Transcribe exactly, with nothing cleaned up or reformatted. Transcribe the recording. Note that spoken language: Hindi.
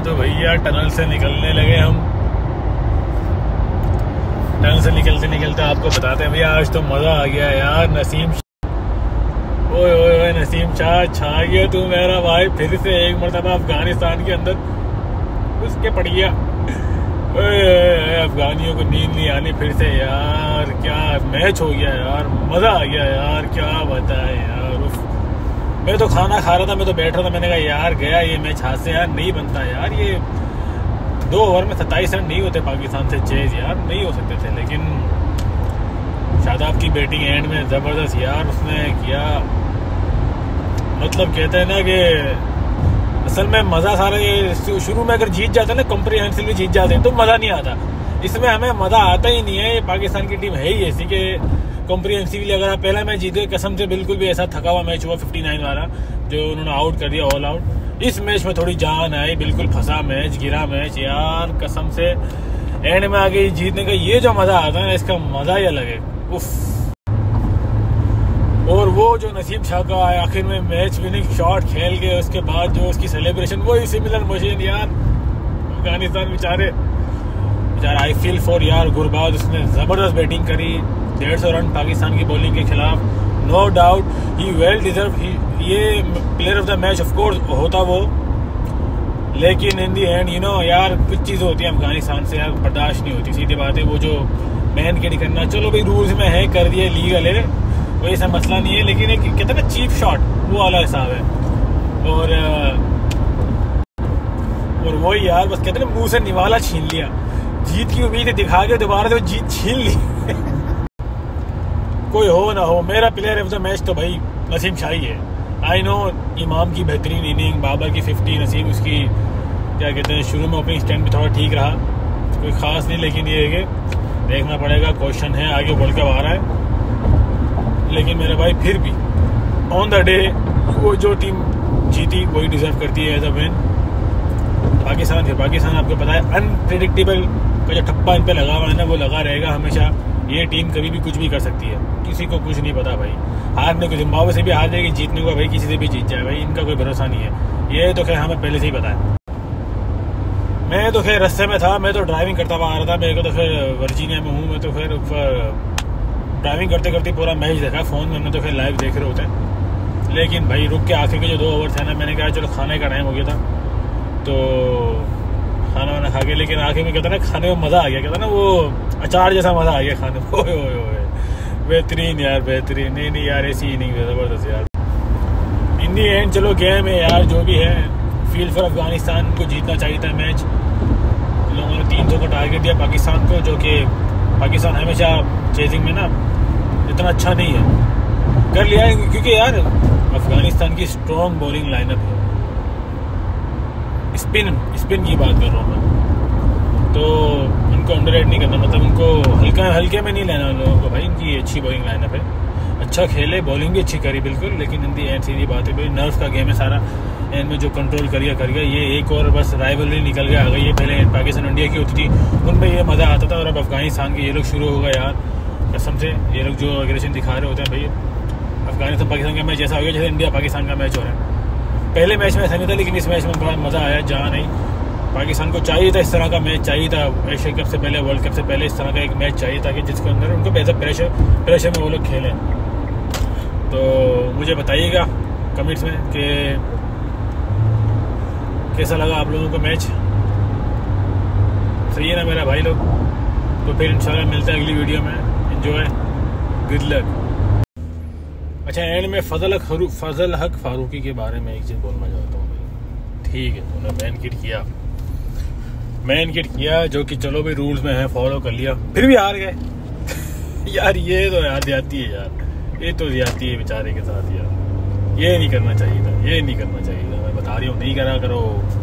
तो भैया टनल से निकलने लगे हम। टनल से निकलते निकलते आपको बताते हैं भैया आज तो मजा आ गया यार। नसीम ओए ओए ओए नसीम शाह छा गया तू मेरा भाई, फिर से एक मरतबा अफगानिस्तान के अंदर उसके पड़ गया। अफगानियों को नींद नहीं आनी फिर से यार, क्या मैच हो गया यार, मजा आ गया यार, क्या बताए यार। उफ, मैं तो खाना खा रहा था, मैं तो बैठ रहा था, मैंने कहा यार गया ये मैच हाथ से यार, नहीं बनता यार। ये दो ओवर में सत्ताईस रन नहीं होते पाकिस्तान से चेज यार, नहीं हो सकते थे। लेकिन शादाब की बैटिंग एंड में जबरदस्त यार उसने किया। मतलब कहते हैं ना कि असल में मजा सारा ये शुरू में अगर जीत जाते ना, कॉम्प्रिहेंसिवली जीत जाते तो मजा नहीं आता। इसमें हमें मजा आता ही नहीं है। पाकिस्तान की टीम है ही ऐसी कि कॉम्प्रिहेंसिवली अगर आप पहला मैच जीते, कसम से बिल्कुल भी ऐसा थका हुआ मैच हुआ उनसठ वाला जो उन्होंने आउट कर दिया, ऑल आउट। इस मैच में थोड़ी जान आई, बिल्कुल फंसा मैच, गिरा मैच यार, कसम से एंड में आगे जीतने का ये जो मजा आता है ना, इसका मजा ही अलग है। उफ। और वो जो नसीम शाह का आखिर में मैच विनिंग शॉट खेल के उसके बाद जो उसकी सेलिब्रेशन, वही सिमिलर मोशन यार। अफगानिस्तान बेचारे बेचारा आई फील फॉर यार गुरबाज, उसने जबरदस्त बैटिंग करी, डेढ़ सौ रन पाकिस्तान की बॉलिंग के खिलाफ, नो डाउट ही वेल डिजर्व, ये player of the match of course होता वो। लेकिन in the end you know यार कुछ चीज़ें होती हैं अफगानिस्तान से यार बर्दाश्त नहीं होती, सीधी बात है। वो जो मैन किड करना, चलो भाई रूल्स में है, कर दिए, लीगल है, कोई ऐसा मसला नहीं है। लेकिन एक कहते हैं ना चीप शॉट, वो वाला हिसाब है। और और वही यार बस कहते हैं ना मुंह से निवाला छीन लिया, जीत की उम्मीद दिखा के दोबारा से जीत छीन ली। कोई हो ना हो, मेरा प्लेयर ऑफ द मैच तो भाई नसीम शाह ही है। आई नो इमाम की बेहतरीन इनिंग, बाबर की फिफ्टी, नसीम उसकी क्या कहते हैं शुरू में ओपनिंग स्टैंड भी थोड़ा ठीक रहा, कोई खास नहीं। लेकिन ये है कि देखना पड़ेगा, क्वेश्चन है, आगे वर्ल्ड कप आ रहा है। लेकिन मेरे भाई फिर भी ऑन द डे वो जो टीम जीती वही डिजर्व करती है एज अ विन। पाकिस्तान फिर पाकिस्तान आपको पता है अनप्रेडिक्टेबल का जो ठप्पा इन पे लगा हुआ है ना, वो लगा रहेगा हमेशा। ये टीम कभी भी कुछ भी कर सकती है, किसी को कुछ नहीं पता भाई। हारने को जिम्बाब्वे से भी हार जाएगी, जीतने को भाई किसी से भी जीत जाए भाई, इनका कोई भरोसा नहीं है। ये तो खैर हमें पहले से ही पता है। मैं तो खैर रस्ते में था, मैं तो ड्राइविंग करता हुआ आ रहा था, मेरे को तो खैर वर्जीनिया में हूँ मैं, तो खैर ड्राइविंग करते करते पूरा मैच देखा फ़ोन में, हमने तो फिर लाइव देख रहे होते हैं। लेकिन भाई रुक के आखिर के जो दो ओवर थे ना, मैंने कहा चलो खाने का टाइम हो गया था तो खाना वाना खा के, लेकिन आखिर में कहता ना खाने में मज़ा आ गया, कहता ना वो अचार जैसा मज़ा आ गया खाने में। ओए ओए ओए बेहतरीन यार, बेहतरीन। नहीं नहीं यार ऐसी इनिंग ज़बरदस्त यार। इन दी एंड चलो गेम है यार, जो भी है फील फॉर अफगानिस्तान को जीतना चाहिए था मैच। लोगों ने तीन सौ का टारगेट दिया पाकिस्तान को, जो कि पाकिस्तान हमेशा चेजिंग में ना इतना अच्छा नहीं है, कर लिया है क्योंकि यार अफगानिस्तान की स्ट्रॉन्ग बॉलिंग लाइनअप है। स्पिन स्पिन की बात कर रहा हूँ मैं, तो उनको अंडररेट नहीं करना, मतलब उनको हल्का हल्के में नहीं लेना उन लोगों को भाई। इनकी अच्छी बॉलिंग लाइनअप है, अच्छा खेले, बॉलिंग भी अच्छी करी बिल्कुल। लेकिन इन दी एंड सीधी बात है भाई, नर्व का गेम है सारा, एंड में जो कंट्रोल करिए करिए। ये एक और बस राइवलरी निकल के आ गई है, पहले पाकिस्तान इंडिया की होती थी, उनमें ये मज़ा आता था। और अब अफगानिस्तान के ये लोग शुरू हो गए यार, कसम से ये लोग जो एग्रेशन दिखा रहे होते हैं भाई। अफगानिस्तान पाकिस्तान का मैच ऐसा हो गया जैसे इंडिया पाकिस्तान का मैच हो रहा है। पहले मैच में ऐसा नहीं था, लेकिन इस मैच में बहुत मज़ा आया, जहाँ नहीं पाकिस्तान को चाहिए था इस तरह का मैच चाहिए था, एशिया कप से पहले, वर्ल्ड कप से पहले इस तरह का एक मैच चाहिए था कि जिसके अंदर उनको बेहतर प्रेशर प्रेशर में वो लोग खेलें। तो मुझे बताइएगा कमेंट्स में कि कैसा लगा आप लोगों को मैच, सही है ना मेरा भाई लोग। तो फिर इंशाल्लाह मिलते हैं अगली वीडियो में, एंजॉय, गुड लक। अच्छा एंड में फजल हक फजल हक फारूकी के बारे में एक चीज़ बोलना चाहता हूँ भाई। ठीक है उन्होंने मैन किट किया मैन किट किया जो कि चलो भाई रूल्स में है, फॉलो कर लिया, फिर भी हार गए। यार ये तो यार ज्यादती है यार, ये तो ज्यादती है बेचारे के साथ यार। ये नहीं करना चाहिए था, ये नहीं करना चाहिए था। मैं बता रही हूँ नहीं करा करो।